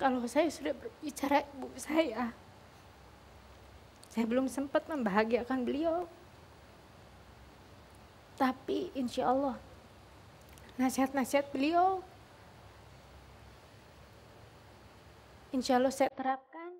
kalau saya sudah berbicara ibu saya belum sempat membahagiakan beliau. Tapi insya Allah nasihat-nasihat beliau insya Allah saya terapkan.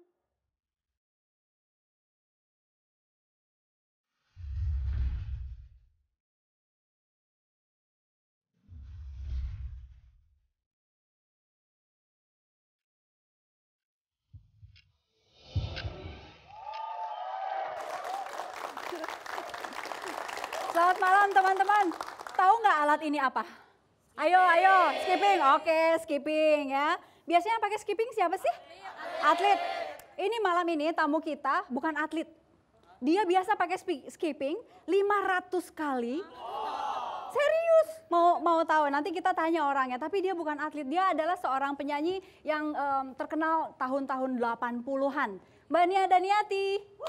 Selamat malam teman-teman. Tahu nggak alat ini apa? Ayo, skipping. Oke, skipping ya. Biasanya pakai skipping siapa sih? Atlet. Ini malam ini tamu kita bukan atlet. Dia biasa pakai skipping 500 kali. Serius. Mau tahu nanti kita tanya orangnya, tapi dia bukan atlet. Dia adalah seorang penyanyi yang terkenal tahun-tahun 80-an. Mbak Nia Daniati.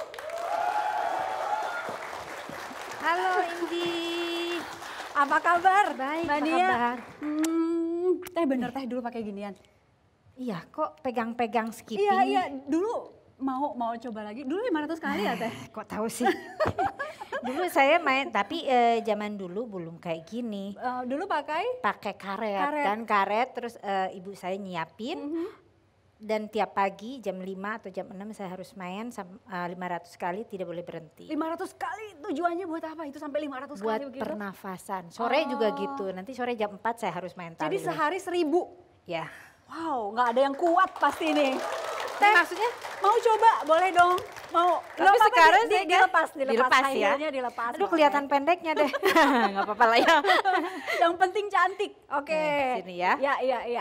Halo Indi. Apa kabar? Baik, Mbak apa Nia? kabar? Bener teh dulu pakai ginian. Iya, kok pegang-pegang skipping? Iya, dulu mau coba lagi. Dulu 500 kali ya teh? Kok tahu sih? Dulu saya main, tapi zaman dulu belum kayak gini. Dulu pakai karet. Kan karet, terus ibu saya nyiapin. Dan tiap pagi jam 5 atau jam 6 saya harus main 500 kali, tidak boleh berhenti. 500 kali tujuannya buat apa? Itu sampai 500 buat kali begitu? Buat pernafasan. Sore juga gitu, nanti sore jam 4 saya harus main tali. Jadi sehari 1000? Ya. Wow, nggak ada yang kuat pasti nih. Teh, maksudnya mau coba? Boleh dong. Mau. Tapi sekarang dilepas ya. Dilepas. Aduh kelihatan pendeknya deh. Nggak apa-apa lah ya. Yang penting cantik. Oke. Sini ya. Iya.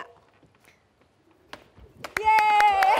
Yeay.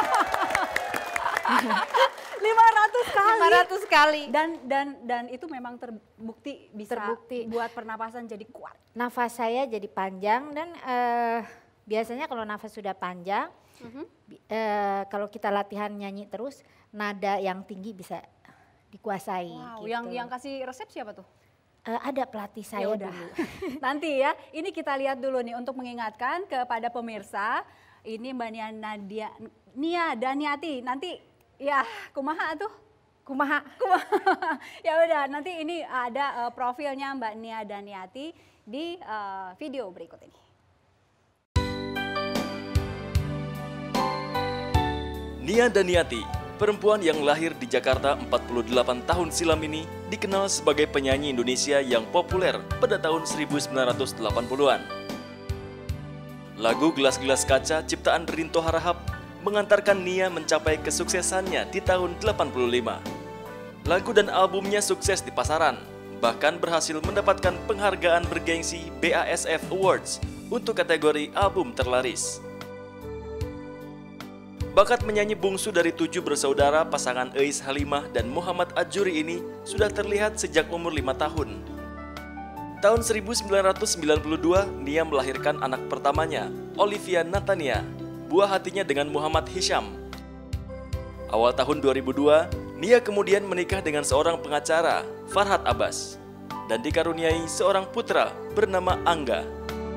500 kali. Dan itu memang terbukti bisa buat pernapasan jadi kuat. Nafas saya jadi panjang dan biasanya kalau nafas sudah panjang, kalau kita latihan nyanyi terus, nada yang tinggi bisa dikuasai. Wow, gitu. yang kasih resep siapa tuh? Ada pelatih saya dulu. Nanti ya, ini kita lihat dulu nih untuk mengingatkan kepada pemirsa. Ini Mbak Nia Daniati, nanti ya kumaha tuh? Kumaha. Ya udah, nanti ini ada profilnya Mbak Nia Daniati di video berikut ini. Nia Daniati, perempuan yang lahir di Jakarta 48 tahun silam ini, dikenal sebagai penyanyi Indonesia yang populer pada tahun 1980-an. Lagu Gelas-Gelas Kaca ciptaan Rinto Harahap mengantarkan Nia mencapai kesuksesannya di tahun 85. Lagu dan albumnya sukses di pasaran, bahkan berhasil mendapatkan penghargaan bergengsi BASF Awards untuk kategori album terlaris. Bakat menyanyi bungsu dari 7 bersaudara pasangan Eis Halimah dan Muhammad Ajuri ini sudah terlihat sejak umur 5 tahun. Tahun 1992, Nia melahirkan anak pertamanya, Olivia Natania, buah hatinya dengan Muhammad Hisham. Awal tahun 2002, Nia kemudian menikah dengan seorang pengacara, Farhad Abbas, dan dikaruniai seorang putra bernama Angga.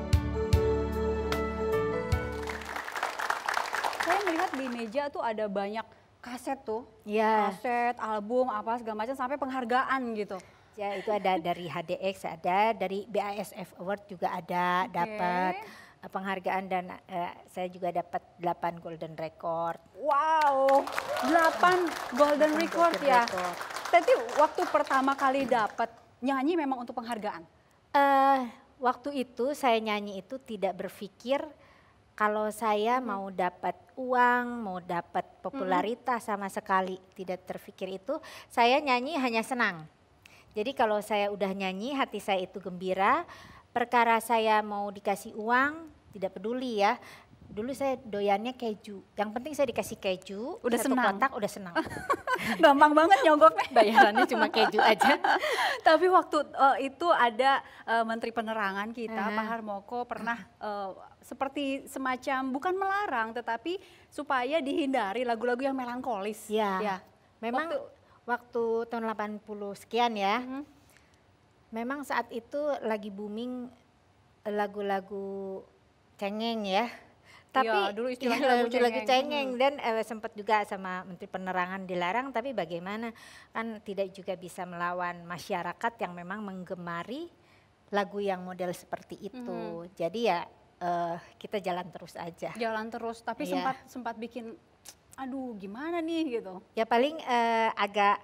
Saya melihat di meja tuh ada banyak kaset tuh, kaset, album, apa segala macam, sampai penghargaan gitu. Ya, itu ada dari HDX, ada dari BASF Award juga ada, dapat penghargaan dan saya juga dapat 8 golden record. Wow, 8 golden record ya. Tapi waktu pertama kali dapat nyanyi memang untuk penghargaan? Waktu itu saya nyanyi itu tidak berpikir kalau saya mau dapat uang, mau dapat popularitas sama sekali. Tidak terpikir itu, saya nyanyi hanya senang. Jadi kalau saya udah nyanyi, hati saya itu gembira. Perkara saya mau dikasih uang, tidak peduli ya. Dulu saya doyannya keju. Yang penting saya dikasih keju, udah satu senang. kotak udah senang. Gampang banget nyogoknya. Bayarannya cuma keju aja. Tapi waktu itu ada Menteri Penerangan kita, Pak Harmoko, pernah seperti semacam, bukan melarang, tetapi supaya dihindari lagu-lagu yang melankolis. Ya. Memang waktu tahun 80 sekian ya, memang saat itu lagi booming lagu-lagu cengeng ya. Tapi Iya, dulu istilahnya lagu cengeng. cengeng dan sempat juga sama Menteri Penerangan dilarang, tapi bagaimana kan tidak juga bisa melawan masyarakat yang memang menggemari lagu yang model seperti itu. Jadi ya kita jalan terus aja. Jalan terus, tapi Iya. sempat bikin, aduh gimana nih gitu. Ya paling agak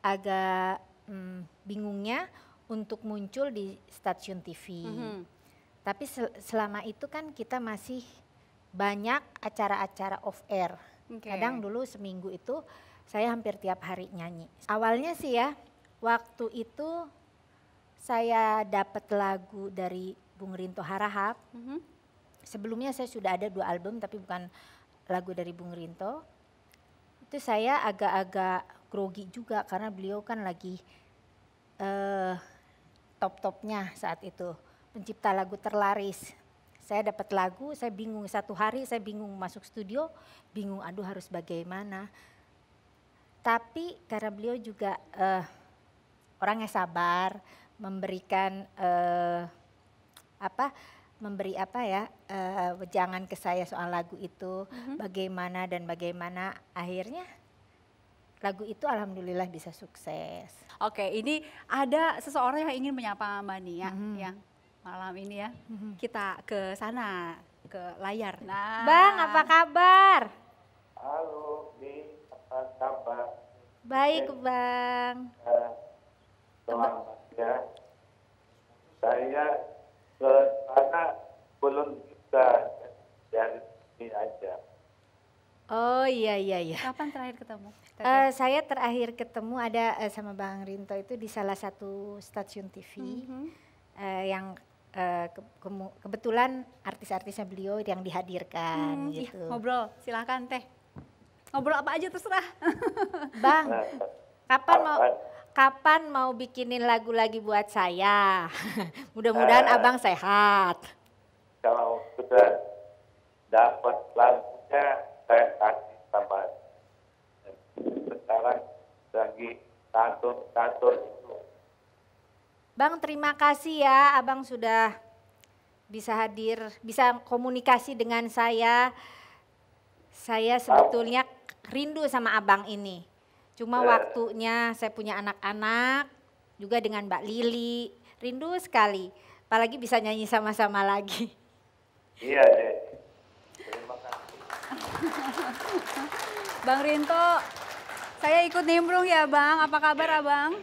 bingungnya untuk muncul di stasiun TV. Tapi selama itu kan kita masih banyak acara-acara off air. Oke. Kadang dulu seminggu itu saya hampir tiap hari nyanyi. Awalnya sih ya, waktu itu saya dapat lagu dari Bung Rinto Harahap. Sebelumnya saya sudah ada 2 album tapi bukan lagu dari Bung Rinto. Itu saya agak-agak grogi juga karena beliau kan lagi top-topnya saat itu. Pencipta lagu terlaris. Saya dapat lagu, saya bingung 1 hari, saya bingung masuk studio, bingung aduh harus bagaimana. Tapi karena beliau juga orangnya sabar, memberikan wejangan ke saya soal lagu itu, bagaimana dan bagaimana akhirnya lagu itu alhamdulillah bisa sukses. Oke, ini ada seseorang yang ingin menyapa Mbak Nia yang malam ini ya. Kita ke sana, ke layar. Nah, Bang, apa kabar? Halo, apa kabar? Baik, Bang. Selamat ya. Saya ke sana belum bisa, dari sini aja. Oh iya. Kapan terakhir ketemu? Saya terakhir ketemu ada sama Bang Rinto itu di salah satu stasiun TV yang kebetulan artis-artisnya beliau yang dihadirkan gitu. Ngobrol, silakan Teh. Ngobrol apa aja terserah. Bang, kapan mau bikinin lagu lagi buat saya? Mudah-mudahan Abang sehat. Kalau sudah dapat lagunya, saya kasih sama. Sekarang lagi kantor itu. Bang, terima kasih ya Abang sudah bisa hadir, bisa komunikasi dengan saya. Saya sebetulnya rindu sama Abang ini. Cuma waktunya saya punya anak-anak, juga dengan Mbak Lili, rindu sekali. Apalagi bisa nyanyi sama-sama lagi. Iya deh. Terima kasih. Bang Rinto, saya ikut nimbrung ya Bang. Apa kabar Abang?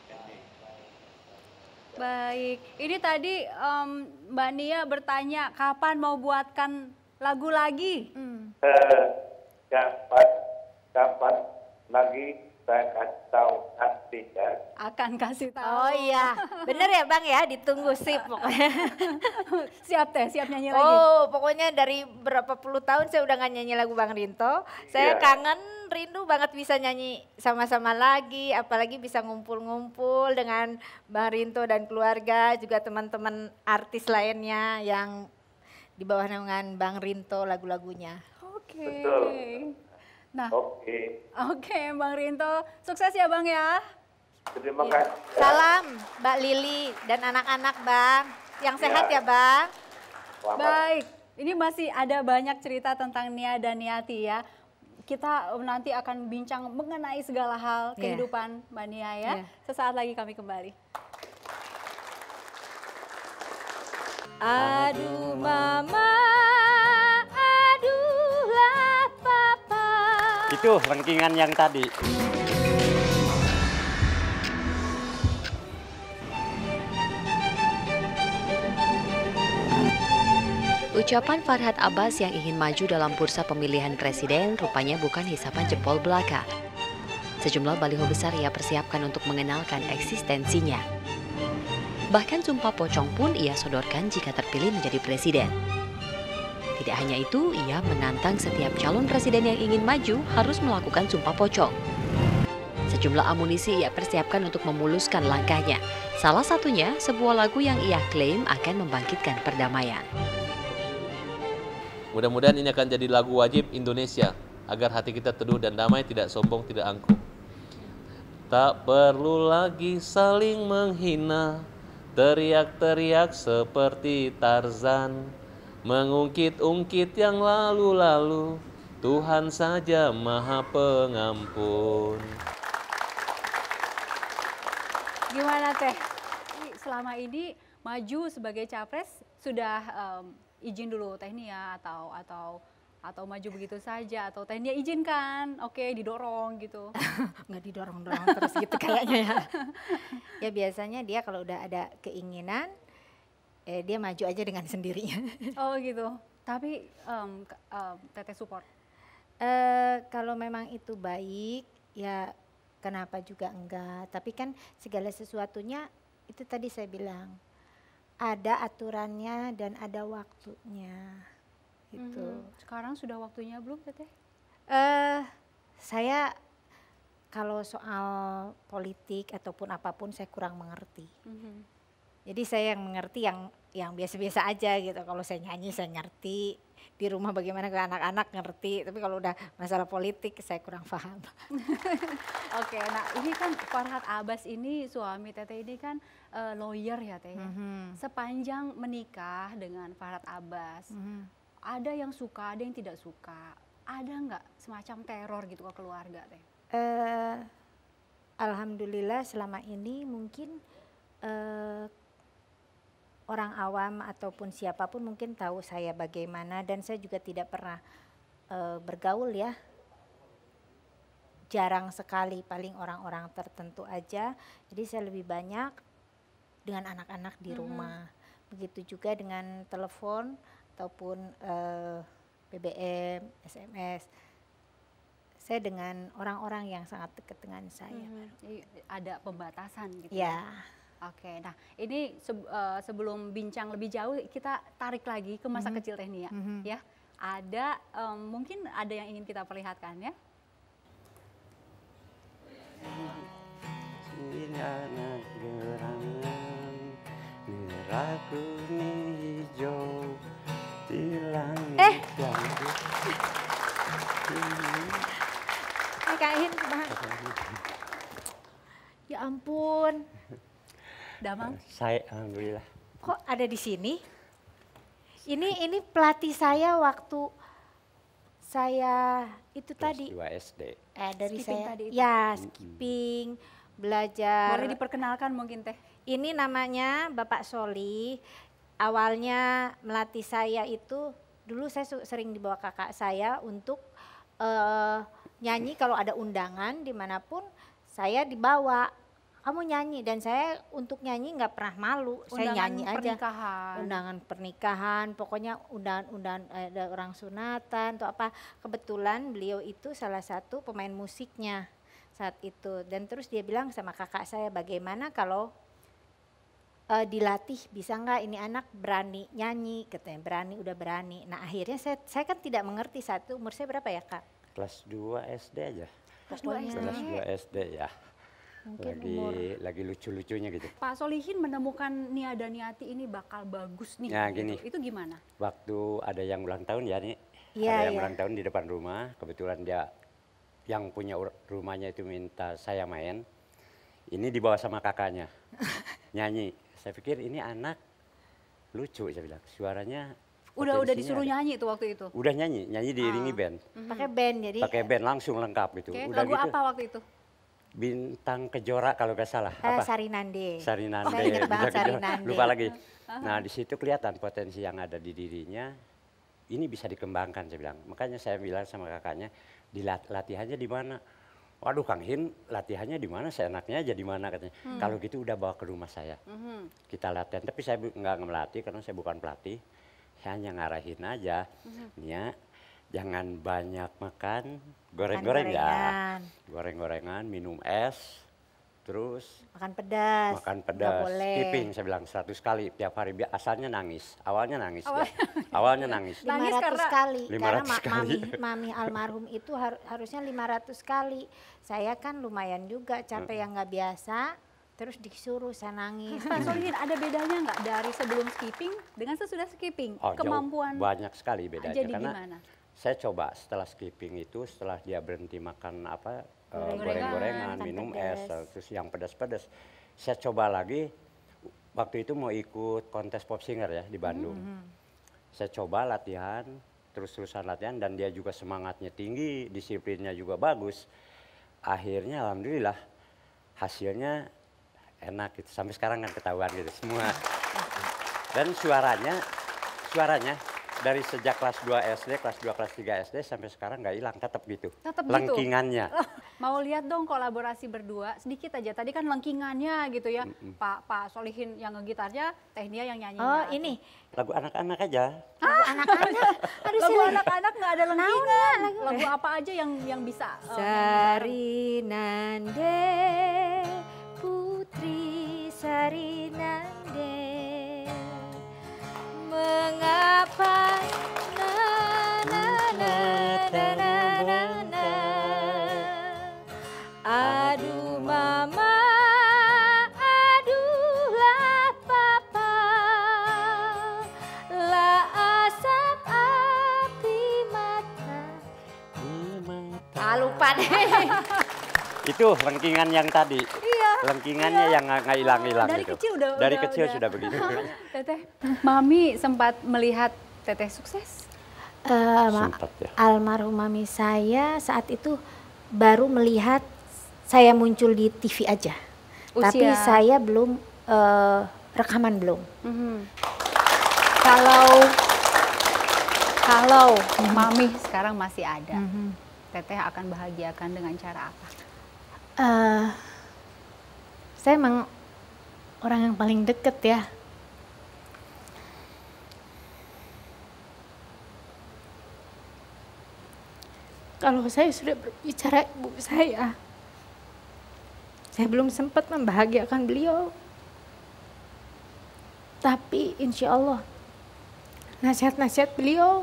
Baik, ini tadi Mbak Nia bertanya kapan mau buatkan lagu lagi? Kapan lagi saya kasih tahu nanti ya. Akan kasih tahu. Oh iya, bener ya Bang ya, ditunggu sip pokoknya. Siap Teh, siap nyanyi lagi. Oh, pokoknya dari berapa puluh tahun saya udah gak nyanyi lagu Bang Rinto. Saya kangen, rindu banget bisa nyanyi sama-sama lagi, apalagi bisa ngumpul-ngumpul dengan Bang Rinto dan keluarga, juga teman-teman artis lainnya yang di bawah naungan Bang Rinto lagu-lagunya. Oke. Betul. Nah, Oke, Bang Rinto, sukses ya Bang ya. terima kasih. Salam Mbak Lili dan anak-anak Bang, yang sehat ya Bang. Selamat. Baik, ini masih ada banyak cerita tentang Nia dan Niati ya. Kita nanti akan bincang mengenai segala hal kehidupan Mbak Nia ya. Sesaat lagi kami kembali. Aduh mama, aduhlah papa. Itu rengkingan yang tadi. Ucapan Farhad Abbas yang ingin maju dalam bursa pemilihan presiden rupanya bukan hisapan jempol belaka. Sejumlah baliho besar ia persiapkan untuk mengenalkan eksistensinya. Bahkan sumpah pocong pun ia sodorkan jika terpilih menjadi presiden. Tidak hanya itu, ia menantang setiap calon presiden yang ingin maju harus melakukan sumpah pocong. Sejumlah amunisi ia persiapkan untuk memuluskan langkahnya. Salah satunya sebuah lagu yang ia klaim akan membangkitkan perdamaian. Mudah-mudahan ini akan jadi lagu wajib Indonesia agar hati kita teduh dan damai, tidak sombong, tidak angkuh. Tak perlu lagi saling menghina, teriak-teriak seperti Tarzan, mengungkit-ungkit yang lalu-lalu. Tuhan saja Maha Pengampun. Gimana Teh? Selama ini maju sebagai capres sudah izin dulu Teh Nia atau maju begitu saja atau Teh Nia izinkan, oke didorong gitu. Nggak didorong-dorong terus gitu kayaknya ya. Ya biasanya dia kalau udah ada keinginan, dia maju aja dengan sendirinya. Oh gitu. Tapi Teteh support. Kalau memang itu baik, ya kenapa juga enggak. Tapi kan segala sesuatunya itu tadi saya bilang ada aturannya dan ada waktunya. Gitu. Sekarang sudah waktunya belum Teteh? Saya kalau soal politik ataupun apapun saya kurang mengerti. Jadi saya yang mengerti yang biasa-biasa aja gitu. Kalau saya nyanyi saya ngerti, di rumah bagaimana ke anak-anak ngerti. Tapi kalau udah masalah politik saya kurang paham. Oke, nah ini kan Farhad Abbas ini suami Teteh ini kan lawyer ya Teh. Sepanjang menikah dengan Farhad Abbas, ada yang suka, ada yang tidak suka. Ada nggak semacam teror gitu ke keluarga Teh? Alhamdulillah selama ini mungkin orang awam ataupun siapapun mungkin tahu saya bagaimana dan saya juga tidak pernah bergaul ya. Jarang sekali, paling orang-orang tertentu aja. Jadi saya lebih banyak dengan anak-anak di rumah. Begitu juga dengan telepon ataupun BBM, SMS. Saya dengan orang-orang yang sangat dekat dengan saya. Ada pembatasan gitu Ya. Oke, nah ini sebelum bincang lebih jauh kita tarik lagi ke masa kecil Teh Nia, ya. Ada mungkin ada yang ingin kita perlihatkan ya. Anak gerangan merah kuning hijau di langit yang Kak Ihin, ya ampun. Damang? Saya alhamdulillah. Kok ada di sini? Ini pelatih saya waktu saya itu tadi. Kelas 2 SD. Dari Skipping saya tadi itu? ya skipping, belajar. Boleh diperkenalkan mungkin Teh? Ini namanya Bapak Soli. Awalnya melatih saya itu dulu saya sering dibawa kakak saya untuk nyanyi kalau ada undangan dimanapun saya dibawa. Kamu nyanyi dan saya untuk nyanyi nggak pernah malu, saya nyanyi aja. Pernikahan. Undangan pernikahan, pokoknya undangan ada orang sunatan atau apa. Kebetulan beliau itu salah satu pemain musiknya saat itu dan terus dia bilang sama kakak saya bagaimana kalau dilatih bisa nggak ini anak berani nyanyi, katanya berani udah berani. Nah akhirnya saya kan tidak mengerti saat itu umur saya berapa ya Kak? Kelas 2 SD aja. Kelas 2 SD. Kelas 2 SD ya. Mungkin Lagi lucu-lucunya gitu. Pak Solihin menemukan Nia dan Niati ini bakal bagus nih. Ya, gitu. gini. Itu gimana? Waktu ada yang ulang tahun ya nih, Iya, ada yang iya. ulang tahun di depan rumah, kebetulan dia yang punya rumahnya itu minta saya main, ini dibawa sama kakaknya, nyanyi. Saya pikir ini anak lucu, saya bilang, suaranya Udah potensinya disuruh ada. nyanyi itu waktu itu? Udah nyanyi diiringi band, pakai band jadi pakai band langsung lengkap gitu. Oke, Udah lagu gitu, apa waktu itu? Bintang Kejora kalau nggak salah, apa? Sarinande. Sarinande, Saya ingat banget Bintang Kejora, Sarinande. lupa lagi. Nah di situ kelihatan potensi yang ada di dirinya, ini bisa dikembangkan saya bilang. Makanya saya bilang sama kakaknya, latihannya di mana? Waduh Kang Hin, latihannya di mana? Seenaknya aja di mana katanya. Kalau gitu udah bawa ke rumah saya. Kita latihan, tapi saya nggak ngelatih karena saya bukan pelatih. Saya hanya ngarahin aja. Nia, jangan banyak makan goreng-goreng ya. Goreng-gorengan, minum es, terus Makan pedas. makan nggak pedas, boleh. skipping saya bilang 100 kali tiap hari. Asalnya nangis, awalnya nangis. dia. Awalnya nangis. Nangis 500 karena- kali. 500 Karena kali. mami almarhum itu harusnya 500 kali. Saya kan lumayan juga capek yang nggak biasa. Terus disuruh saya nangis. Pak Solihin, ada bedanya nggak dari sebelum skipping dengan sesudah skipping? Oh, jauh, Kemampuan banyak sekali bedanya jadi karena gimana? saya coba setelah skipping itu, setelah dia berhenti makan apa Goreng-gorengan, goreng-gorengan, makan minum pedas. es, terus yang pedas-pedas. Saya coba lagi, waktu itu mau ikut kontes pop singer ya di Bandung. Saya coba latihan, terus-terusan latihan, dan dia juga semangatnya tinggi, disiplinnya juga bagus. Akhirnya alhamdulillah hasilnya enak gitu. Sampai sekarang kan ketahuan gitu semua. Dan suaranya dari sejak kelas 2 SD, kelas 2, kelas 3 SD sampai sekarang nggak hilang, tetap gitu. Tetap gitu? Lengkingannya. Mau lihat dong kolaborasi berdua sedikit aja. Tadi kan lengkingannya gitu ya. Pak Solihin yang ngegitarnya, Teh Nia yang nyanyinya. Oh ini Lagu anak-anak aja. anak-anak. Aduh Lagu saya anak-anak nggak ada lengkingan. Lagu apa aja yang bisa? Sarinande Putri Sarinande, mengapa na na na na na na na, aduh mama, aduhlah papa, lah asap api mata. Lupa deh. Itu lengkingan yang tadi. Iya. Lengkingannya yang nggak hilang-hilang Dari gitu. kecil Dari kecil sudah begitu. Teteh, Mami sempat melihat Teteh sukses? Sempat ya. Almarhum mami saya saat itu baru melihat saya muncul di TV aja. Tapi saya belum rekaman belum. Kalau Mami sekarang masih ada, Teteh akan bahagiakan dengan cara apa? Saya emang orang yang paling deket ya. Kalau saya sudah berbicara ibu saya belum sempat membahagiakan beliau. Tapi insya Allah nasihat-nasihat beliau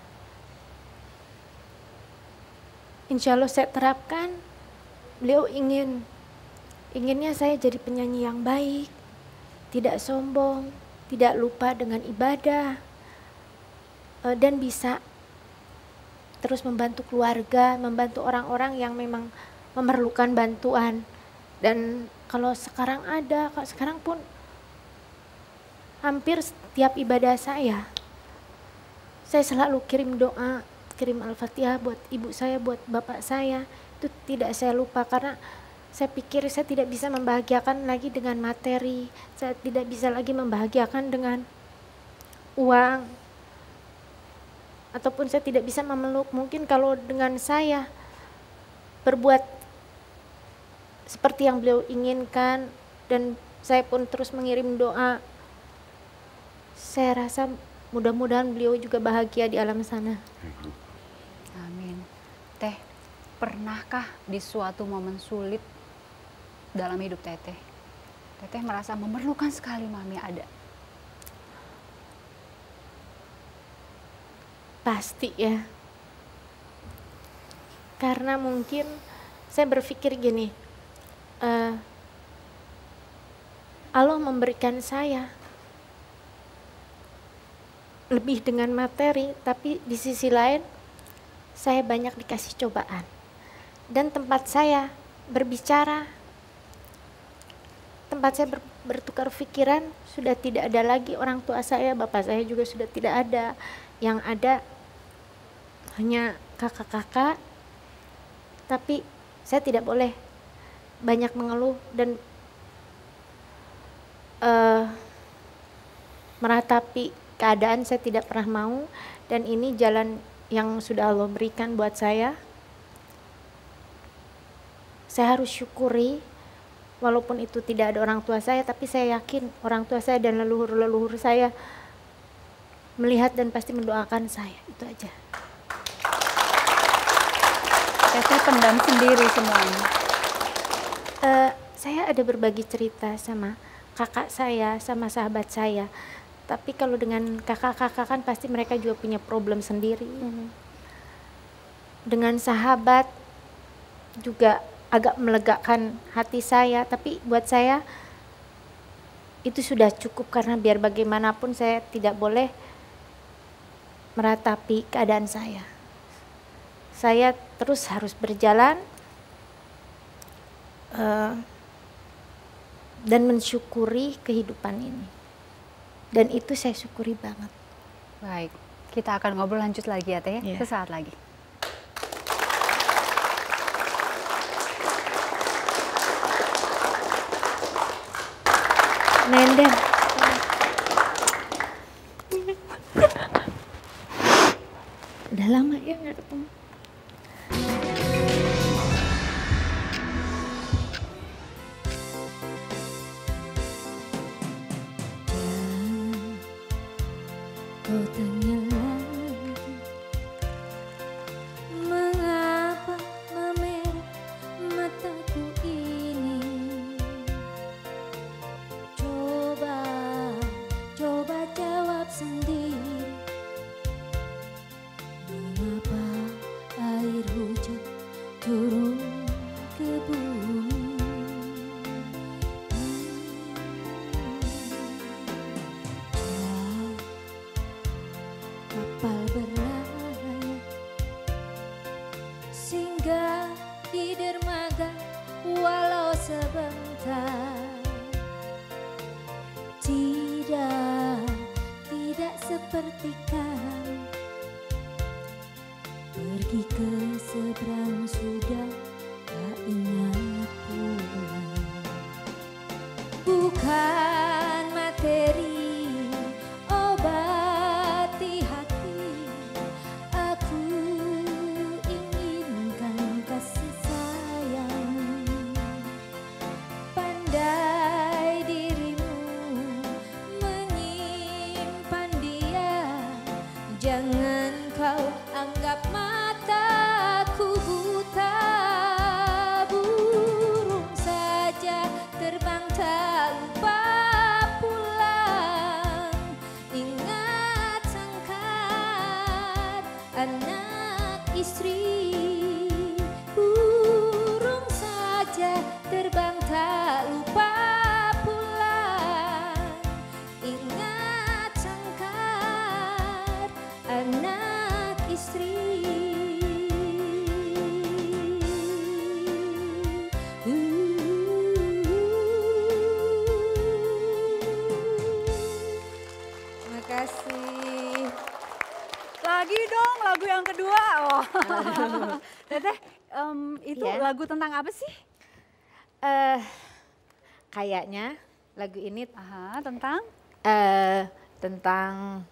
insya Allah saya terapkan. Beliau inginnya saya jadi penyanyi yang baik, tidak sombong, tidak lupa dengan ibadah, dan bisa terus membantu keluarga, membantu orang-orang yang memang memerlukan bantuan. Dan kalau sekarang sekarang pun hampir setiap ibadah saya selalu kirim doa, kirim Al-Fatihah buat ibu saya, buat bapak saya. Itu tidak saya lupa karena saya pikir saya tidak bisa membahagiakan lagi dengan materi, saya tidak bisa lagi membahagiakan dengan uang, ataupun saya tidak bisa memeluk. Mungkin kalau dengan saya berbuat seperti yang beliau inginkan dan saya pun terus mengirim doa, saya rasa mudah-mudahan beliau juga bahagia di alam sana. Amin. Teh, pernahkah di suatu momen sulit dalam hidup Teteh, Teteh merasa memerlukan sekali Mami ada? Pasti ya. Karena mungkin saya berpikir gini, Allah memberikan saya lebih dengan materi, tapi di sisi lain saya banyak dikasih cobaan. Dan tempat saya berbicara, tempat saya bertukar pikiran sudah tidak ada lagi. Orang tua saya, bapak saya juga sudah tidak ada. Yang ada hanya kakak-kakak, tapi saya tidak boleh banyak mengeluh dan meratapi keadaan. Saya tidak pernah mau, dan ini jalan yang sudah Allah berikan buat saya. Saya harus syukuri, walaupun itu tidak ada orang tua saya, tapi saya yakin orang tua saya dan leluhur-leluhur saya melihat dan pasti mendoakan saya. Itu aja. Teteh pendam sendiri semuanya. Saya ada berbagi cerita sama kakak saya, sama sahabat saya. Tapi kalau dengan kakak-kakak kan pasti mereka juga punya problem sendiri. Dengan sahabat juga agak melegakan hati saya. Tapi buat saya itu sudah cukup, karena biar bagaimanapun saya tidak boleh meratapi keadaan saya. Saya terus harus berjalan dan mensyukuri kehidupan ini. Dan itu saya syukuri banget. Baik, kita akan ngobrol lanjut lagi ya Teh, Iya. sesaat lagi. Nenden. Udah lama ya nggak ketemu. Kau tanya lagi, mengapa memerah mataku ini? Coba jawab sendiri. Mengapa air hujan turun ke bumi? Jauh kapal berlayar singgah di dermaga walau sebentar. Tidak seperti kami pergi ke seberang sudah tak ingat pulang. Bukan materi obati hati, aku inginkan kasih sayang. Pandai dirimu menyimpan dia, jangan kau anggap mataku buta. Burung saja terbang tak lupa pulang. Ingat sangkar anak istri. Burung saja terbang tak lupa pulang. Ingat sangkar anak istri. Terima kasih. Lagi dong lagu yang kedua. Oh. Teteh, itu Ya. lagu tentang apa sih? Kayaknya lagu ini Tentang? tentang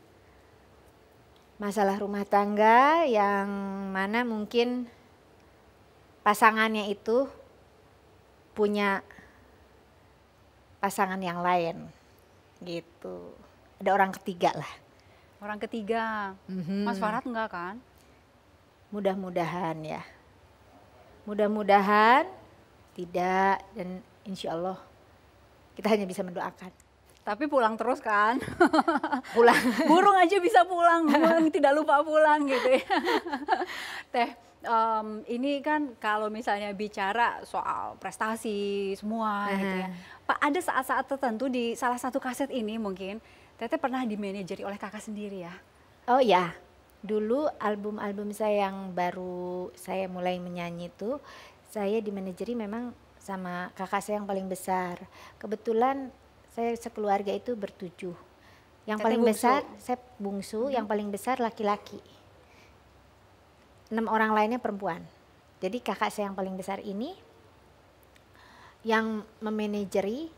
masalah rumah tangga yang mana mungkin pasangannya itu punya pasangan yang lain gitu. Ada orang ketiga lah. Orang ketiga. Mas Farhad enggak kan? Mudah-mudahan ya. Mudah-mudahan tidak, dan insya Allah kita hanya bisa mendoakan. Tapi pulang terus kan? Pulang. Burung aja bisa pulang, burung tidak lupa pulang gitu ya. Teh, ini kan kalau misalnya bicara soal prestasi semua gitu ya. Pak, ada saat-saat tertentu di salah satu kaset ini mungkin Teteh pernah dimanajeri oleh kakak sendiri ya? Oh ya, dulu album-album saya yang baru saya mulai menyanyi itu, saya dimanajeri memang sama kakak saya yang paling besar. Kebetulan saya sekeluarga itu bertujuh. Yang Teteh paling bungsu? besar, saya bungsu, yang paling besar laki-laki. 6 orang lainnya perempuan. Jadi kakak saya yang paling besar ini yang memanajeri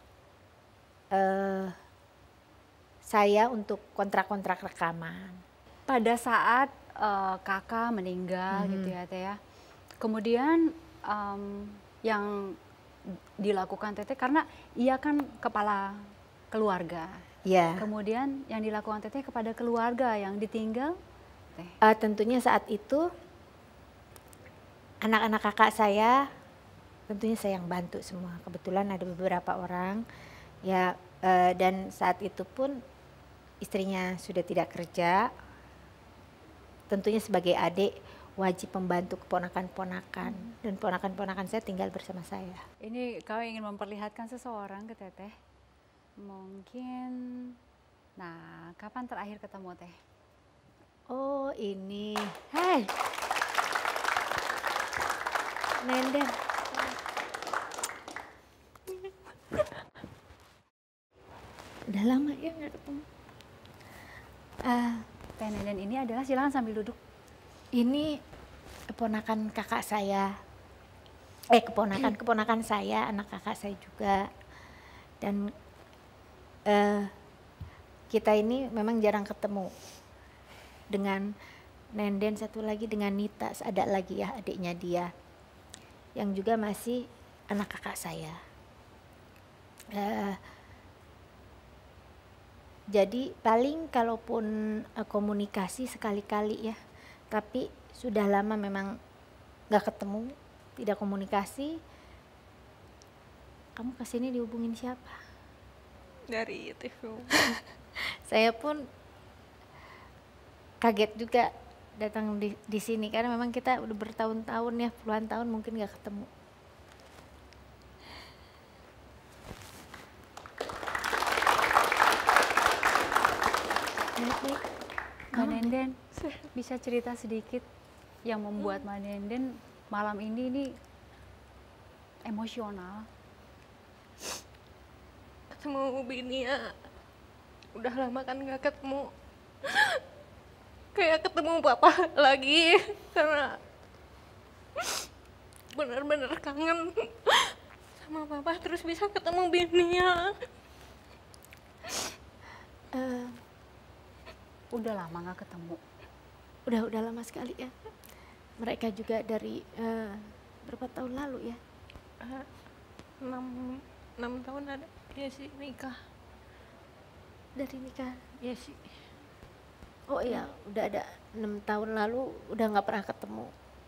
saya untuk kontrak-kontrak rekaman. Pada saat kakak meninggal gitu ya Teh ya. Kemudian yang dilakukan Teteh karena ia kan kepala keluarga. Ya. Kemudian yang dilakukan Teteh kepada keluarga yang ditinggal Teh. Tentunya saat itu anak-anak kakak saya tentunya saya yang bantu semua. Kebetulan ada beberapa orang ya, dan saat itu pun istrinya sudah tidak kerja. Tentunya sebagai adik wajib membantu keponakan-ponakan, dan ponakan-ponakan saya tinggal bersama saya. Ini kau ingin memperlihatkan seseorang ke Teteh? Mungkin, nah kapan terakhir ketemu Teh? Oh ini, hai, Nenden. Udah lama ya nggak ketemu. Eh, Teh Nenden ini adalah, silakan sambil duduk. ini keponakan kakak saya. Keponakan saya, anak kakak saya juga. Dan kita ini memang jarang ketemu. Dengan Nenden, satu lagi dengan Nita, ada lagi ya adiknya dia. Yang juga masih anak kakak saya. Jadi paling kalaupun komunikasi sekali-kali ya, tapi sudah lama memang nggak ketemu, tidak komunikasi. Kamu kesini dihubungin siapa? Dari TV. Saya pun kaget juga datang di sini karena memang kita udah bertahun-tahun ya, puluhan tahun mungkin nggak ketemu. Mbak Nenden, bisa cerita sedikit yang membuat Mbak Nenden malam ini emosional? Ketemu Bini ya, udah lama kan nggak ketemu. Kayak ketemu papa lagi, karena bener-bener kangen sama papa, terus bisa ketemu Bini ya. Udah lama nggak ketemu. Udah lama sekali ya. Mereka juga dari berapa tahun lalu ya? 6 tahun ada ya sih nikah. Dari nikah. Ya sih. Oh iya, udah ada 6 tahun lalu udah nggak pernah ketemu.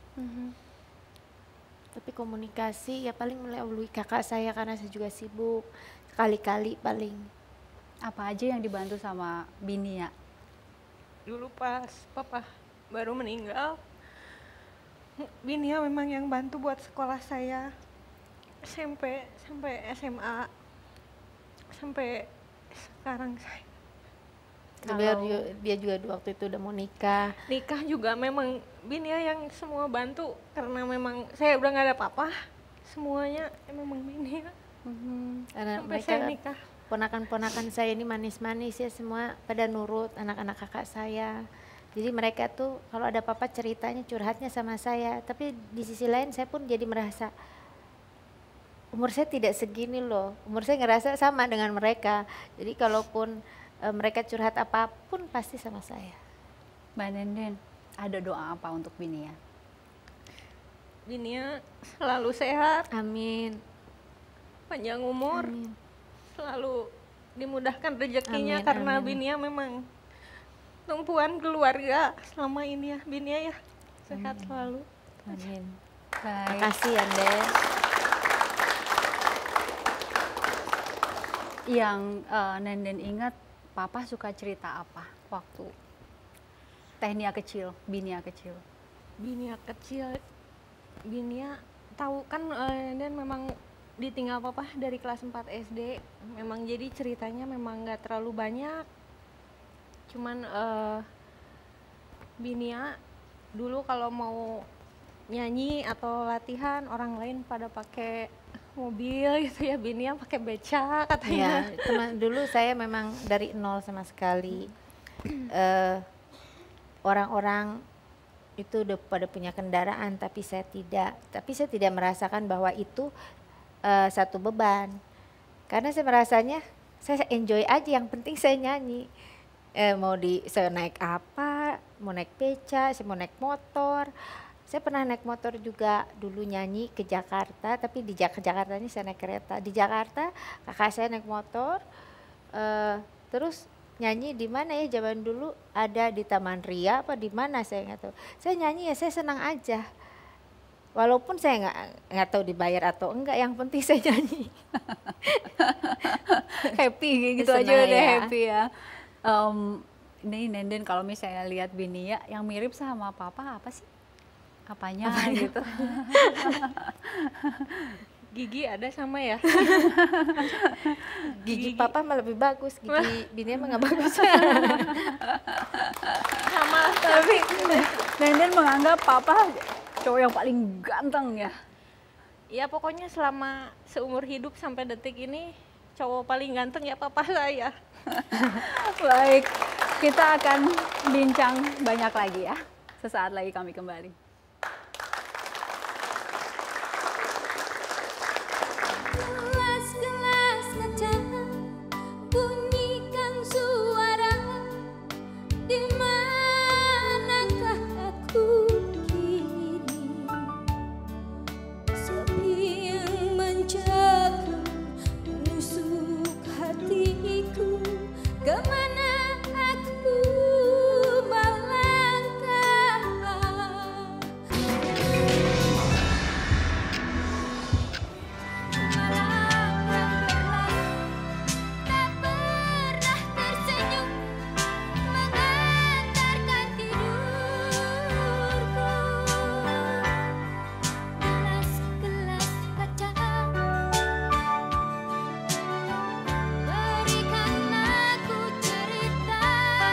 Tapi komunikasi ya paling melalui kakak saya karena saya juga sibuk. Sekali-kali paling. Apa aja yang dibantu sama Bini ya? Dulu pas papa baru meninggal, Bini ya memang yang bantu buat sekolah saya SMP sampai SMA sampai sekarang saya. Dia juga waktu itu udah mau nikah. Nikah juga memang Bini ya yang semua bantu, karena memang saya udah nggak ada papa, semuanya memang Bini ya. Karena Sampai mereka saya nikah. ponakan-ponakan saya ini manis-manis ya, semua pada nurut, anak-anak kakak saya. Jadi mereka tuh kalau ada apa-apa ceritanya, curhatnya sama saya. Tapi di sisi lain saya pun jadi merasa umur saya tidak segini loh. Umur saya ngerasa sama dengan mereka. Jadi kalaupun mereka curhat apapun pasti sama saya. Mbak Nenden, ada doa apa untuk Bini ya? Bini ya selalu sehat, Amin. panjang umur, Amin. selalu dimudahkan rezekinya, Amin, karena amin. Bini ya memang tumpuan keluarga selama ini ya. Bini ya sehat selalu. Amin. Baik. Makasih ya, Nden. Yang Nenden ingat, Papa suka cerita apa waktu Teh Nia kecil, Binia kecil? Bini ya kecil, Bini ya tahu kan, dan memang ditinggal papa dari kelas 4 SD. Memang jadi ceritanya memang nggak terlalu banyak. Cuman Bini ya dulu kalau mau nyanyi atau latihan, orang lain pada pakai mobil gitu ya, Bini ya pakai beca katanya. Ya, teman dulu saya memang dari nol sama sekali. Orang-orang itu udah pada punya kendaraan, tapi saya tidak. Tapi saya tidak merasakan bahwa itu satu beban. Karena saya merasanya saya enjoy aja, yang penting saya nyanyi. Saya naik apa, mau naik beca, saya mau naik motor. Saya pernah naik motor juga dulu nyanyi ke Jakarta, tapi di Jakarta ini saya naik kereta. Di Jakarta kakak saya naik motor, terus nyanyi di mana ya zaman dulu, ada di Taman Ria apa di mana saya nggak tahu. Saya nyanyi ya saya senang aja. Walaupun saya nggak tahu dibayar atau enggak, yang penting saya nyanyi. Happy gitu aja Senang udah ya. happy ya. Ini Nenden kalau misalnya lihat Binia yang mirip sama Papa apa sih? Apanya gitu? Gigi ada sama ya. Gigi papa mah lebih bagus, gigi bini emang nggak bagus. Sama. Tapi Nenden menganggap Papa cowok yang paling ganteng ya. Ya pokoknya selama seumur hidup sampai detik ini, cowok paling ganteng ya papa saya. Baik, Kita akan bincang banyak lagi ya. Sesaat lagi kami kembali. Gelas-gelas kaca bunyikan suara, di manakah aku kini? Sepi yang mencekam menusuk hatiku, kemana aku melangkah? Tak pernah tersenyum mengantarkan tidurku. Gelas-gelas kaca berikan aku cerita.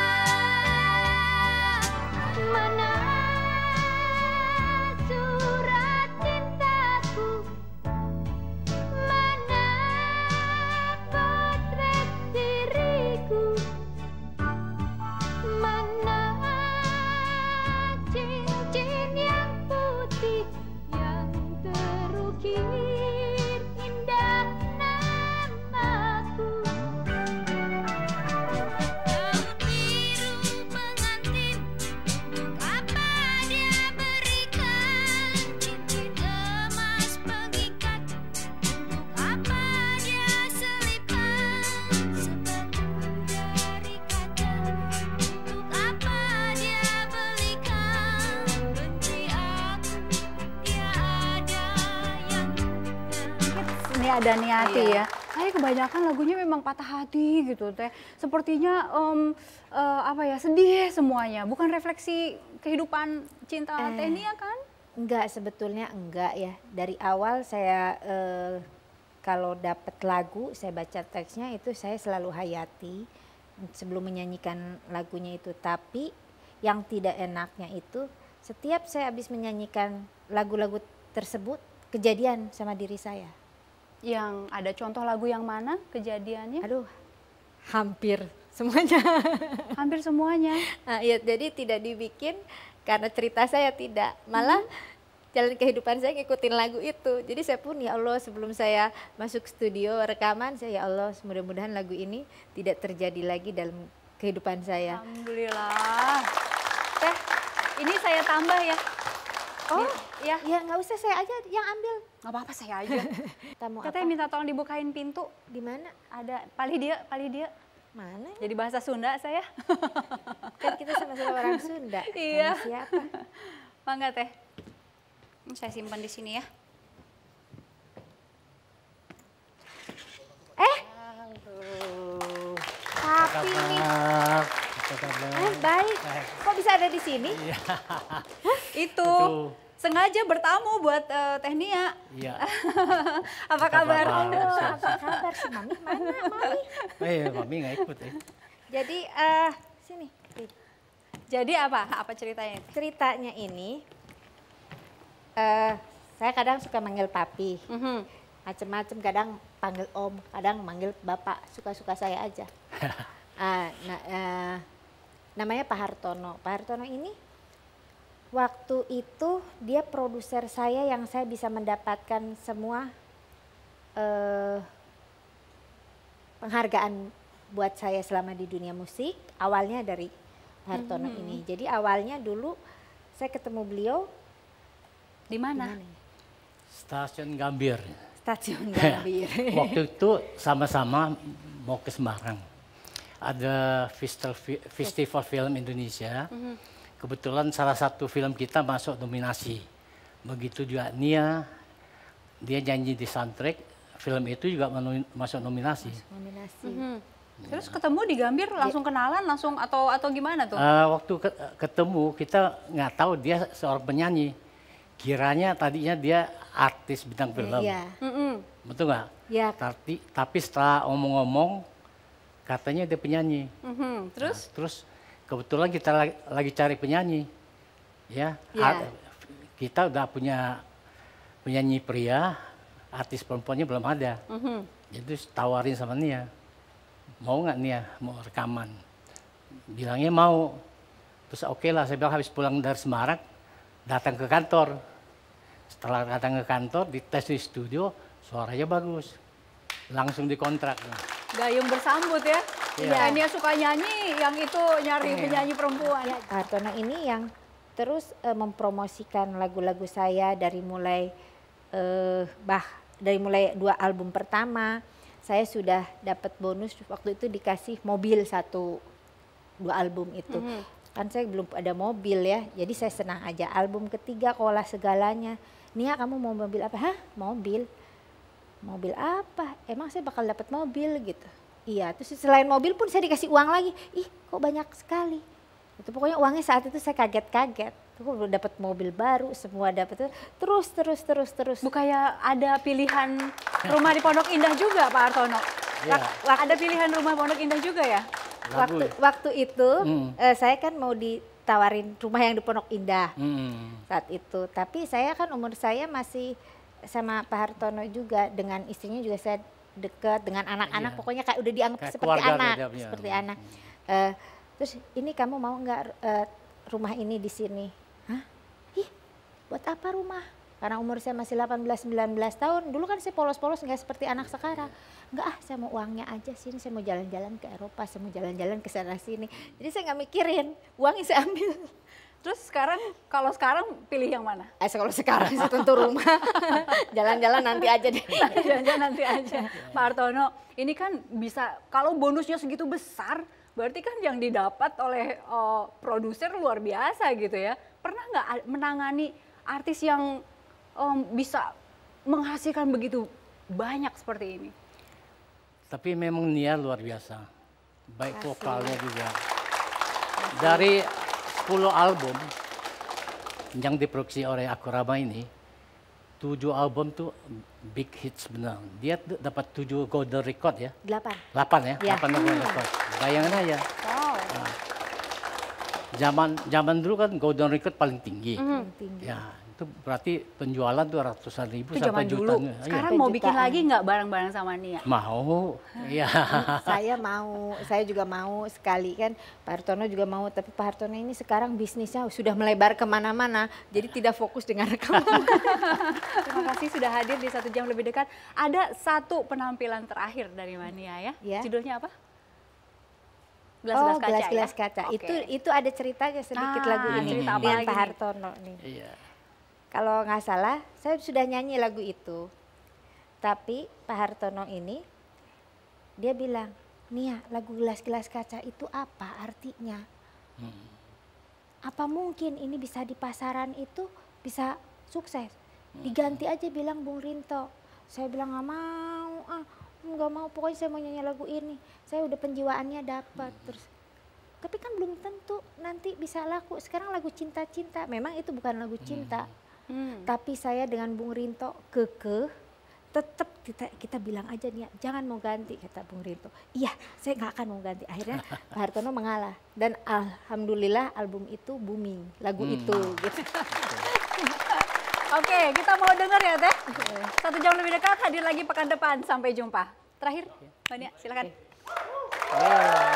Mana surat cintaku? Mana potret diriku? Mana cincin yang putih yang terukir indah namaku? Daun biru pengantin, apa dia berikan? Cincin emas pengikat, apa dia selipkan? Sepatu dari kaca, untuk apa dia belikan? Benci aku, tiada yang Ini ada Niati Iya. ya. Saya kebanyakan lagunya memang patah hati gitu teh. Sepertinya apa ya, sedih semuanya. Bukan refleksi kehidupan cinta Teh Nia kan? Enggak, sebetulnya enggak ya. Dari awal saya kalau dapat lagu, saya baca teksnya itu saya selalu hayati sebelum menyanyikan lagunya itu. Tapi yang tidak enaknya itu setiap saya habis menyanyikan lagu-lagu tersebut kejadian sama diri saya. Yang ada contoh lagu yang mana kejadiannya? Aduh, hampir semuanya. Hampir semuanya. Nah, ya, jadi tidak dibikin karena cerita saya tidak, malah jalan kehidupan saya ngikutin lagu itu. Jadi saya pun ya Allah sebelum saya masuk studio rekaman, saya ya Allah mudah-mudahan lagu ini tidak terjadi lagi dalam kehidupan saya. Alhamdulillah. Teh, ini saya tambah ya. Oh, ya. Ya nggak usah, saya aja yang ambil. Nggak apa-apa, saya aja. Kita mau Katanya minta tolong dibukain pintu. Di mana? Ada pali dia. Mana? Jadi bahasa Sunda saya. Kan kita sama-sama orang Sunda. Iya. Sama siapa? Mangga Teh. Ini saya simpan di sini ya. Papi nih. Baik. Kok bisa ada di sini? Itu sengaja bertamu buat Teh Nia. Iya. Apa kabar? Apa kabar si Mami? Mana Mami? Mami nggak ikut ya. Jadi sini. Jadi apa? Apa ceritanya? Ceritanya ini saya kadang suka manggil papi. Macem-macem, kadang panggil om, kadang manggil bapak, suka-suka saya aja. Namanya Pak Hartono. Pak Hartono ini waktu itu dia produser saya yang saya bisa mendapatkan semua penghargaan buat saya selama di dunia musik. Awalnya dari Pak Hartono ini. Jadi awalnya dulu saya ketemu beliau di mana? Stasiun Gambir. Stasiun Gambir. Waktu itu sama-sama mau ke Semarang. Ada festival film Indonesia. Kebetulan salah satu film kita masuk nominasi. Begitu juga Nia, dia nyanyi di soundtrack. Film itu juga masuk nominasi. Terus ketemu di Gambir langsung kenalan langsung atau gimana tuh? Waktu ketemu kita nggak tahu dia seorang penyanyi. Kiranya tadinya dia artis bintang film. Iya. Betul nggak? Iya. Tapi setelah omong-omong katanya dia penyanyi. Terus? Terus kebetulan kita lagi cari penyanyi. Ya. Kita udah punya penyanyi pria, artis perempuannya belum ada. Jadi tawarin sama Nia. Mau nggak Nia mau rekaman? bilangnya mau. Terus oke lah, saya bilang habis pulang dari Semarang, datang ke kantor. Setelah datang ke kantor, dites di studio, suaranya bagus. Langsung dikontrak. Gayung bersambut ya. Iya. Dia suka nyanyi, yang itu nyari penyanyi perempuan. Ya, Pak Hartono ini yang terus mempromosikan lagu-lagu saya dari mulai dari mulai 2 album pertama. Saya sudah dapat bonus waktu itu dikasih mobil 2 album itu. Kan saya belum ada mobil ya, jadi saya senang aja. Album ketiga Kola Segalanya. Nia, kamu mau mobil apa? Hah, mobil? Mobil apa? Emang saya bakal dapat mobil gitu. Iya, terus selain mobil pun saya dikasih uang lagi. Ih, kok banyak sekali. Itu pokoknya uangnya saat itu saya kaget-kaget. Aku udah dapat mobil baru, semua dapat terus. Bukannya ada pilihan rumah di Pondok Indah juga, Pak Hartono? Iya. Ada pilihan rumah Pondok Indah juga ya? Waktu itu saya kan mau ditawarin rumah yang di Pondok Indah saat itu. Tapi saya kan umur saya masih sama Pak Hartono juga, dengan istrinya juga saya dekat, dengan anak-anak pokoknya kayak udah dianggap Kayak seperti anak, keluarga, seperti anak. Terus ini kamu mau nggak rumah ini di sini? Hah? Ih, buat apa rumah? Karena umur saya masih 18-19 tahun, dulu kan saya polos-polos nggak seperti anak sekarang. Enggak saya mau uangnya aja sini, saya mau jalan-jalan ke Eropa, saya mau jalan-jalan ke sana sini. Jadi saya nggak mikirin, uangnya saya ambil. Terus kalau sekarang pilih yang mana? Kalau sekarang sih tentu rumah, jalan-jalan nanti aja deh. Jalan-jalan nanti aja. Pak Hartono, ini kan bisa, kalau bonusnya segitu besar, berarti kan yang didapat oleh produser luar biasa gitu ya. Pernah nggak menangani artis yang bisa menghasilkan begitu banyak seperti ini? Tapi memang Nia luar biasa, baik vokalnya juga. Dari 10 album yang diproduksi oleh Akurama ini, 7 album tuh big hits benar. Dia dapat 7 golden record ya. 8 ya, 8 golden record. Bayangin aja. Wow. Zaman dulu kan golden record paling tinggi. tinggi. Ya, itu berarti penjualan tuh ratusan ribu Itu sampai zaman dulu. jutaan. Sekarang Iya. mau bikin lagi nggak bareng-bareng sama Nia? Mau, iya. Saya mau, saya juga mau sekali kan. Pak Hartono juga mau, tapi Pak Hartono ini sekarang bisnisnya sudah melebar kemana-mana, jadi tidak fokus dengan rekaman. Terima kasih sudah hadir di 1 jam lebih dekat. Ada 1 penampilan terakhir dari Mania ya. Ya. Judulnya apa? Gelas-gelas kaca. Gelas-gelas ya? kaca. Oke. Itu ada ceritanya sedikit lagu ini cerita apa dengan lagi Pak nih? Hartono nih. Iya. Kalau nggak salah, saya sudah nyanyi lagu itu. Tapi Pak Hartono ini, dia bilang, Nia, lagu gelas-gelas kaca itu apa artinya? Apa mungkin ini bisa di pasaran itu bisa sukses? Diganti aja bilang Bung Rinto. Saya bilang nggak mau, pokoknya saya mau nyanyi lagu ini. Saya udah penjiwaannya dapat terus. Tapi kan belum tentu nanti bisa laku. Sekarang lagu cinta-cinta, memang itu bukan lagu cinta. Tapi saya dengan Bung Rinto kekeh, tetap kita bilang aja nih, jangan mau ganti, kata Bung Rinto. Iya, saya nggak akan mau ganti. Akhirnya Pak Hartono mengalah dan alhamdulillah album itu booming, lagu itu. Gitu. Oke, kita mau dengar ya Teh. 1 jam lebih dekat, hadir lagi pekan depan. Sampai jumpa. Terakhir, Mbak Nia, silakan.